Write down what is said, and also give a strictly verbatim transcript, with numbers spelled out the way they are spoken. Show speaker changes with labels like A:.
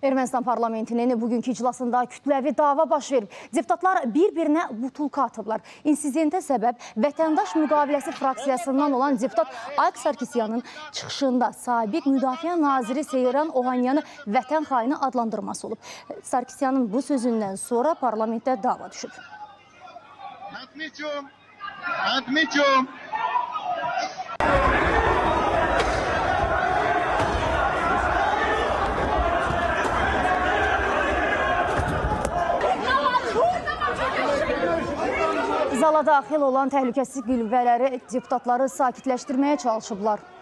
A: Ermənistan parlamentinin bugünkü iclasında kütləvi dava baş verib. Deputatlar bir-birinə butulka atıblar. İnsidentə səbəb vətəndaş müqaviləsi fraksiyasından olan deputat Ayıq Sarkisyanın çıxışında sabiq müdafiə naziri Seyran Ohanyanı vətən xaini adlandırması olub. Sarkisyanın bu sözündən sonra parlamentdə dava düşüb.
B: Отмечу! Отмечу!
A: Zala daxil olan təhlükəsizlik qüvvələri deputatları sakitləşdirməyə çalışıblar.